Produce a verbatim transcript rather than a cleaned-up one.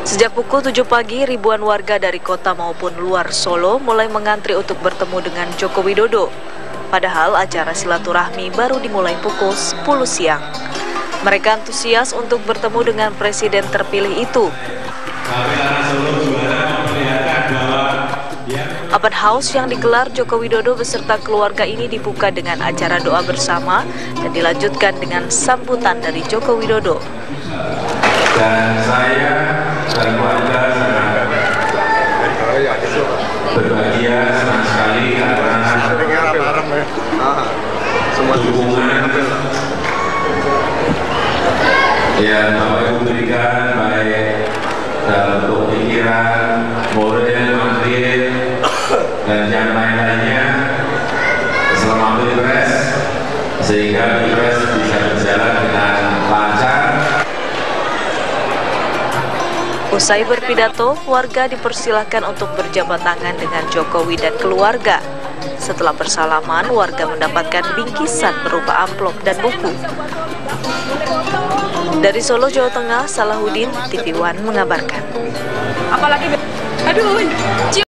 Sejak pukul tujuh pagi, ribuan warga dari kota maupun luar Solo mulai mengantri untuk bertemu dengan Joko Widodo. Padahal acara silaturahmi baru dimulai pukul sepuluh siang. Mereka antusias untuk bertemu dengan presiden terpilih itu. Open house yang digelar Joko Widodo beserta keluarga ini dibuka dengan acara doa bersama dan dilanjutkan dengan sambutan dari Joko Widodo. Dan saya dan keluarga sangat berbahagia senang sekali karena dukungan yang Bapak Ibu berikan baik dalam bentuk pikiran, moral, materi, dan yang lain-lainnya selama Pilpres, sehingga Pilpres bisa berjalan dengan lancar. Usai berpidato, warga dipersilahkan untuk berjabat tangan dengan Jokowi dan keluarga. Setelah bersalaman, warga mendapatkan bingkisan berupa amplop dan buku. Dari Solo, Jawa Tengah, Salahuddin, T V One mengabarkan. Apalagi, aduh.